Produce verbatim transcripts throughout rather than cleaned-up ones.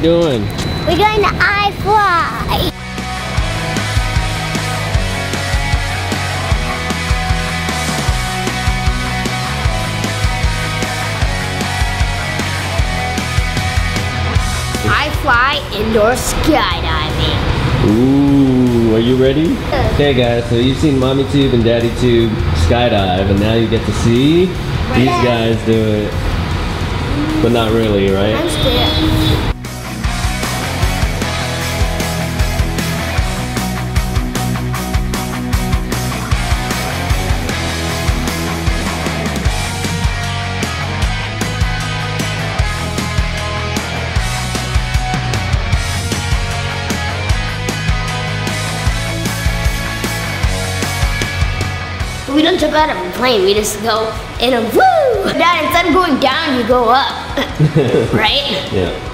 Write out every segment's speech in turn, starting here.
doing? We're going to iFLY. iFLY indoor skydiving. Ooh, are you ready? Okay guys, so you've seen Mommy Tube and Daddy Tube skydive, and now you get to see these guys do it. But not really, right? I'm scared. We don't jump out of a plane, we just go in a woo! Dad, instead of going down, you go up. Right? Yeah.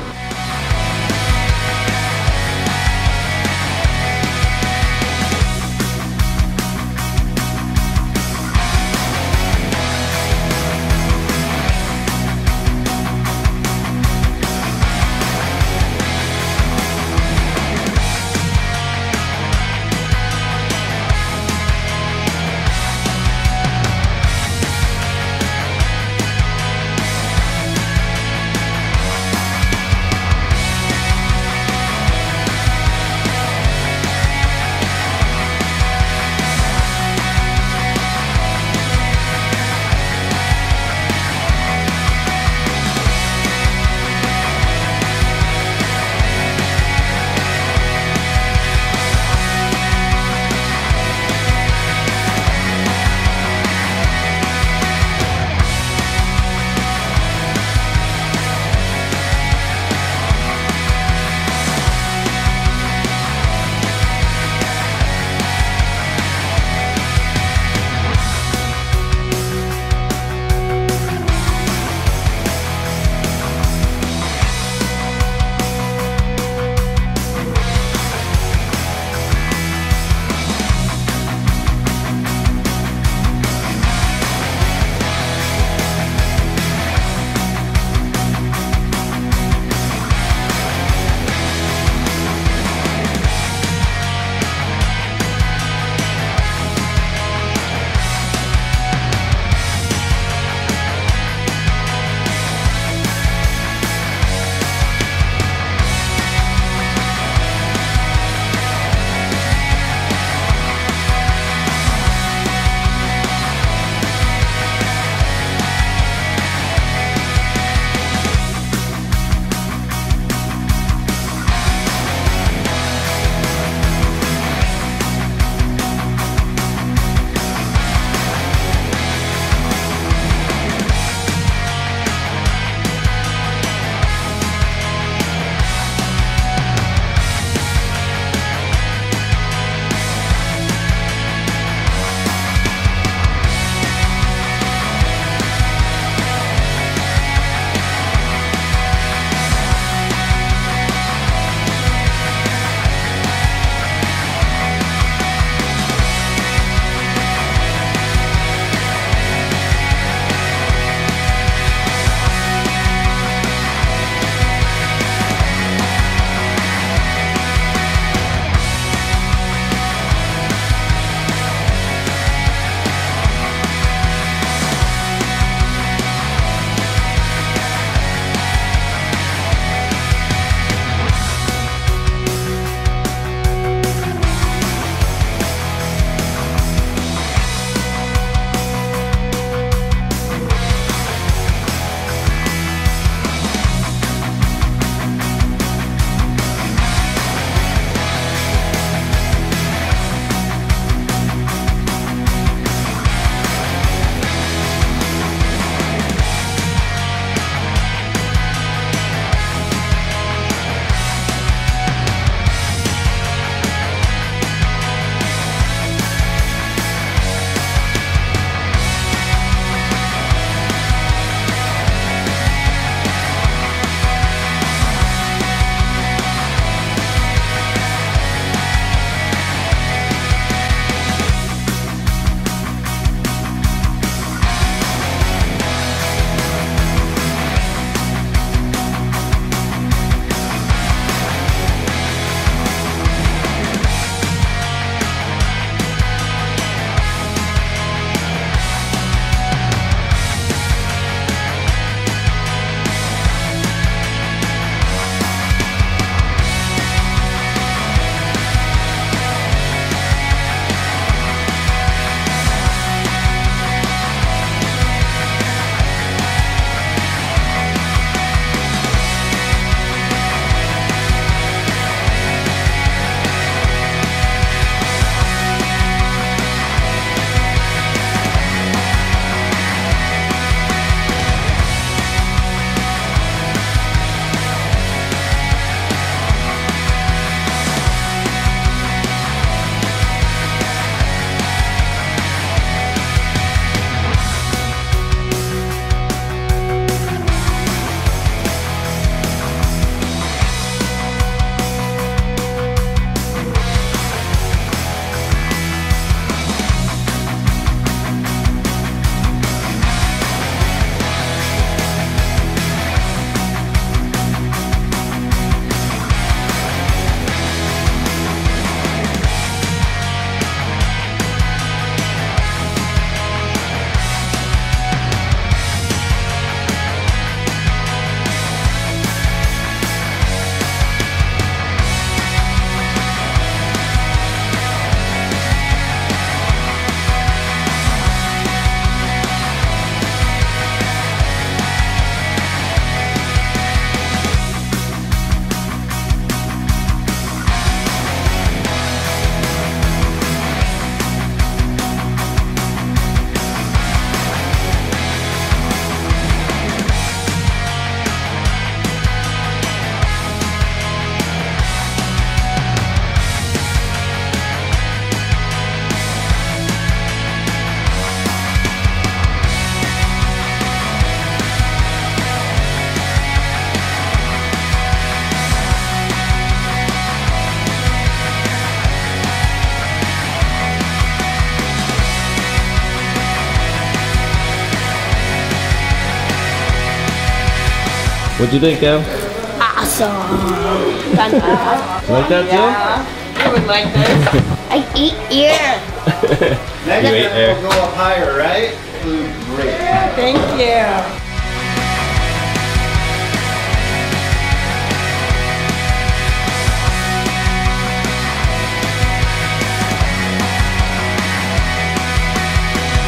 What'd you think, Kev? Awesome. You like that too? I would like this. I eat ear. Next You ate time air. we'll go up higher, right? Food, great. Thank you.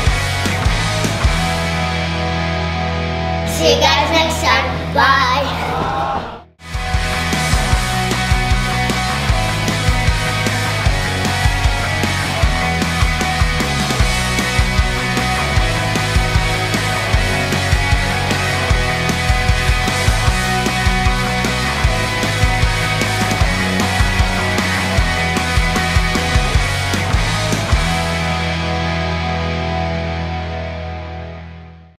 See you guys next time. Bye.